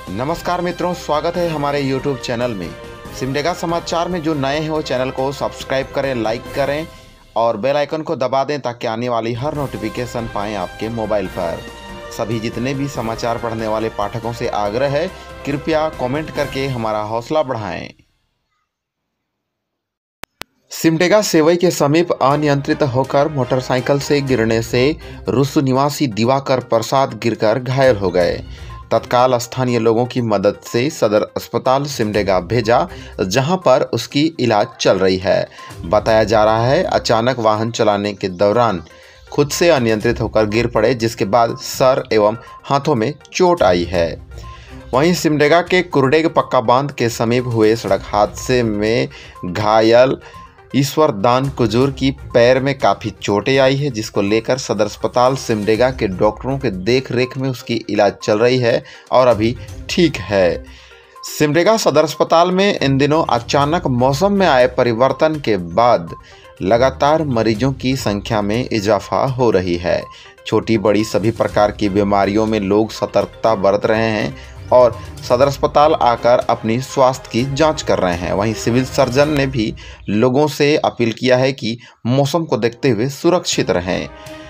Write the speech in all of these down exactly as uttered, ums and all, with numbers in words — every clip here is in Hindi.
नमस्कार मित्रों, स्वागत है हमारे यूट्यूब चैनल में। सिमडेगा समाचार में जो नए हैं वो चैनल को सब्सक्राइब करें, लाइक करें और बेल आइकन को दबा दें ताकि आने वाली हर नोटिफिकेशन पाएं आपके मोबाइल पर। सभी जितने भी समाचार पढ़ने वाले पाठकों से आग्रह है, कृपया कमेंट करके हमारा हौसला बढ़ाएं। सिमडेगा सेवई के समीप अनियंत्रित होकर मोटरसाइकिल से गिरने से रुसु निवासी दिवाकर प्रसाद गिरकर घायल हो गए। तत्काल स्थानीय लोगों की मदद से सदर अस्पताल सिमडेगा भेजा, जहां पर उसकी इलाज चल रही है। बताया जा रहा है अचानक वाहन चलाने के दौरान खुद से अनियंत्रित होकर गिर पड़े, जिसके बाद सर एवं हाथों में चोट आई है। वहीं सिमडेगा के कुरडेग पक्का बांध के समीप हुए सड़क हादसे में घायल ईश्वर दान कुजूर की पैर में काफ़ी चोटें आई है, जिसको लेकर सदर अस्पताल सिमडेगा के डॉक्टरों के देख रेख में उसकी इलाज चल रही है और अभी ठीक है। सिमडेगा सदर अस्पताल में इन दिनों अचानक मौसम में आए परिवर्तन के बाद लगातार मरीजों की संख्या में इजाफा हो रही है। छोटी बड़ी सभी प्रकार की बीमारियों में लोग सतर्कता बरत रहे हैं और सदर अस्पताल आकर अपनी स्वास्थ्य की जांच कर रहे हैं। वहीं सिविल सर्जन ने भी लोगों से अपील किया है कि मौसम को देखते हुए सुरक्षित रहें।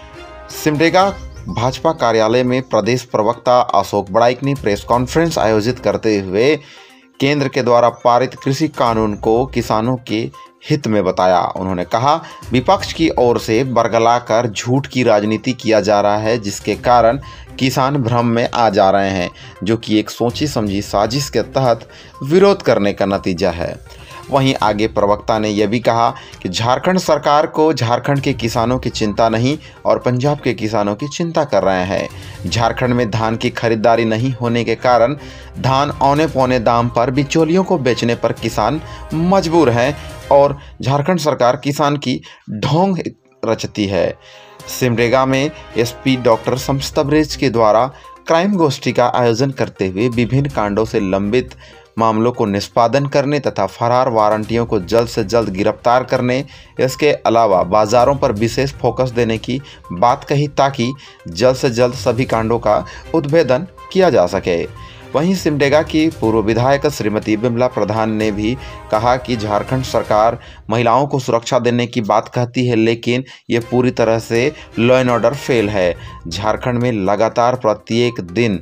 सिमडेगा भाजपा कार्यालय में प्रदेश प्रवक्ता अशोक बड़ाइक ने प्रेस कॉन्फ्रेंस आयोजित करते हुए केंद्र के द्वारा पारित कृषि कानून को किसानों के हित में बताया। उन्होंने कहा, विपक्ष की ओर से बरगलाकर झूठ की राजनीति किया जा रहा है, जिसके कारण किसान भ्रम में आ जा रहे हैं, जो कि एक सोची समझी साजिश के तहत विरोध करने का नतीजा है। वहीं आगे प्रवक्ता ने यह भी कहा कि झारखंड सरकार को झारखंड के किसानों की चिंता नहीं और पंजाब के किसानों की चिंता कर रहे हैं। झारखंड में धान की खरीदारी नहीं होने के कारण धान औने पौने दाम पर बिचौलियों को बेचने पर किसान मजबूर हैं और झारखंड सरकार किसान की ढोंग रचती है। सिमडेगा में एसपी डॉक्टर शम्स तबरेज के द्वारा क्राइम गोष्ठी का आयोजन करते हुए विभिन्न कांडों से लंबित मामलों को निष्पादन करने तथा फरार वारंटियों को जल्द से जल्द गिरफ्तार करने, इसके अलावा बाजारों पर विशेष फोकस देने की बात कही ताकि जल्द से जल्द सभी कांडों का उद्भेदन किया जा सके। वहीं सिमडेगा की पूर्व विधायक श्रीमती बिमला प्रधान ने भी कहा कि झारखंड सरकार महिलाओं को सुरक्षा देने की बात कहती है, लेकिन ये पूरी तरह से लॉ एंड ऑर्डर फेल है। झारखंड में लगातार प्रत्येक दिन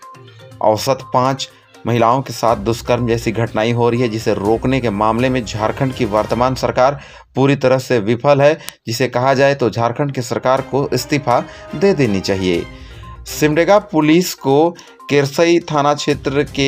औसत पाँच महिलाओं के साथ दुष्कर्म जैसी घटनाएं हो रही है, जिसे रोकने के मामले में झारखंड की वर्तमान सरकार पूरी तरह से विफल है। जिसे कहा जाए तो झारखंड की सरकार को इस्तीफा दे देनी चाहिए। सिमडेगा पुलिस को केरसई थाना क्षेत्र के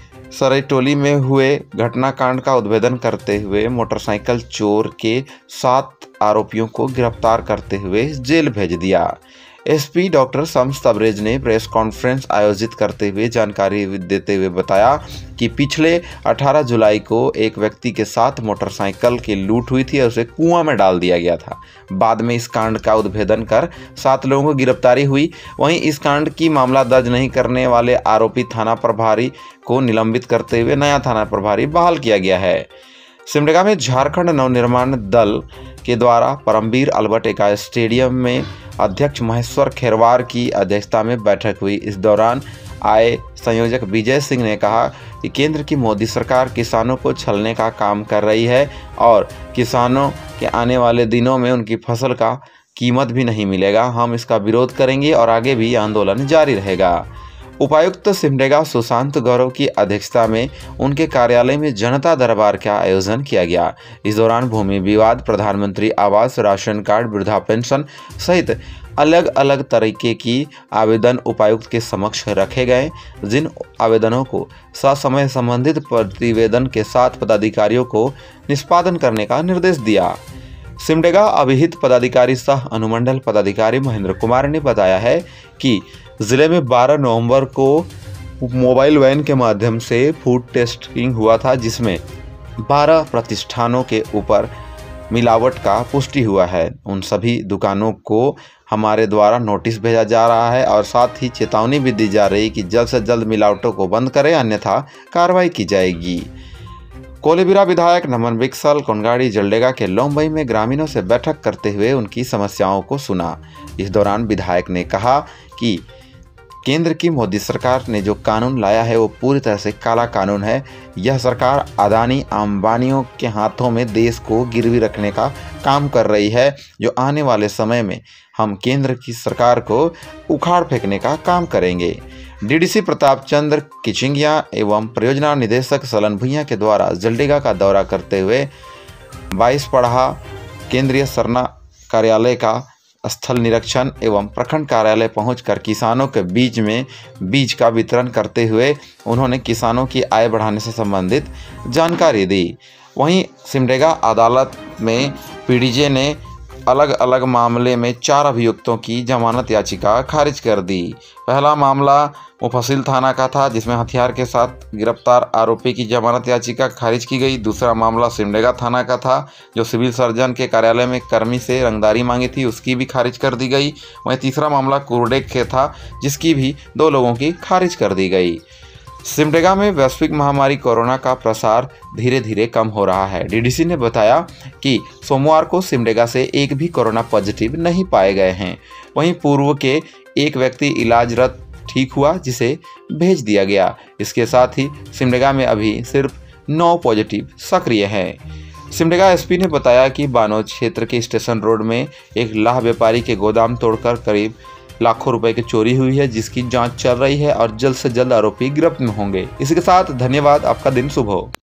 सरईटोली में हुए घटनाकांड का उद्भेदन करते हुए मोटरसाइकिल चोर के सात आरोपियों को गिरफ्तार करते हुए जेल भेज दिया। एसपी डॉक्टर शम्स तबरेज ने प्रेस कॉन्फ्रेंस आयोजित करते हुए जानकारी देते हुए बताया कि पिछले अठारह जुलाई को एक व्यक्ति के साथ मोटरसाइकिल की लूट हुई थी और उसे कुआं में डाल दिया गया था। बाद में इस कांड का उद्भेदन कर सात लोगों को गिरफ्तारी हुई। वहीं इस कांड की मामला दर्ज नहीं करने वाले आरोपी थाना प्रभारी को निलंबित करते हुए नया थाना प्रभारी बहाल किया गया है। सिमडेगा में झारखंड नवनिर्माण दल के द्वारा परमवीर अल्बर्ट एक्का स्टेडियम में अध्यक्ष महेश्वर खेरवार की अध्यक्षता में बैठक हुई। इस दौरान आए संयोजक विजय सिंह ने कहा कि केंद्र की मोदी सरकार किसानों को छलने का काम कर रही है और किसानों के आने वाले दिनों में उनकी फसल का कीमत भी नहीं मिलेगा। हम इसका विरोध करेंगे और आगे भी आंदोलन जारी रहेगा। उपायुक्त सिमडेगा सुशांत गौरव की अध्यक्षता में उनके कार्यालय में जनता दरबार का आयोजन किया गया। इस दौरान भूमि विवाद, प्रधानमंत्री आवास, राशन कार्ड, वृद्धा पेंशन सहित अलग अलग तरीके की आवेदन उपायुक्त के समक्ष रखे गए, जिन आवेदनों को ससमय संबंधित प्रतिवेदन के साथ पदाधिकारियों को निष्पादन करने का निर्देश दिया। सिमडेगा अभिहित पदाधिकारी सह अनुमंडल पदाधिकारी महेंद्र कुमार ने बताया है कि जिले में बारह नवंबर को मोबाइल वैन के माध्यम से फूड टेस्टिंग हुआ था, जिसमें बारह प्रतिष्ठानों के ऊपर मिलावट का पुष्टि हुआ है। उन सभी दुकानों को हमारे द्वारा नोटिस भेजा जा रहा है और साथ ही चेतावनी भी दी जा रही कि जल्द से जल्द मिलावटों को बंद करें, अन्यथा कार्रवाई की जाएगी। कोलेबिरा विधायक नमन बिक्सल कोनगाड़ी जलडेगा के लोमबई में ग्रामीणों से बैठक करते हुए उनकी समस्याओं को सुना। इस दौरान विधायक ने कहा कि केंद्र की मोदी सरकार ने जो कानून लाया है वो पूरी तरह से काला कानून है। यह सरकार अदानी अंबानियों के हाथों में देश को गिरवी रखने का काम कर रही है, जो आने वाले समय में हम केंद्र की सरकार को उखाड़ फेंकने का काम करेंगे। डीडीसी प्रताप चंद्र किचिंगिया एवं परियोजना निदेशक सलन भुइयां के द्वारा जलडेगा का दौरा करते हुए बाईस पढ़ा केंद्रीय सरना कार्यालय का स्थल निरीक्षण एवं प्रखंड कार्यालय पहुंचकर किसानों के बीच में बीज का वितरण करते हुए उन्होंने किसानों की आय बढ़ाने से संबंधित जानकारी दी। वहीं सिमडेगा अदालत में पीडीजे ने अलग अलग मामले में चार अभियुक्तों की जमानत याचिका खारिज कर दी। पहला मामला मुफस्सिल थाना का था, जिसमें हथियार के साथ गिरफ्तार आरोपी की जमानत याचिका खारिज की गई। दूसरा मामला सिमडेगा थाना का था, जो सिविल सर्जन के कार्यालय में कर्मी से रंगदारी मांगी थी, उसकी भी खारिज कर दी गई। वहीं तीसरा मामला कुरडेग के था, जिसकी भी दो लोगों की खारिज कर दी गई। सिमडेगा में वैश्विक महामारी कोरोना का प्रसार धीरे धीरे कम हो रहा है। डीडीसी ने बताया कि सोमवार को सिमडेगा से एक भी कोरोना पॉजिटिव नहीं पाए गए हैं। वहीं पूर्व के एक व्यक्ति इलाजरत ठीक हुआ, जिसे भेज दिया गया। इसके साथ ही सिमडेगा में अभी सिर्फ नौ पॉजिटिव सक्रिय हैं। सिमडेगा एसपी ने बताया कि बानोद क्षेत्र के स्टेशन रोड में एक लाह व्यापारी के गोदाम तोड़कर करीब लाखों रुपए की चोरी हुई है, जिसकी जांच चल रही है और जल्द से जल्द आरोपी गिरफ्त में होंगे। इसी के साथ धन्यवाद। आपका दिन शुभ हो।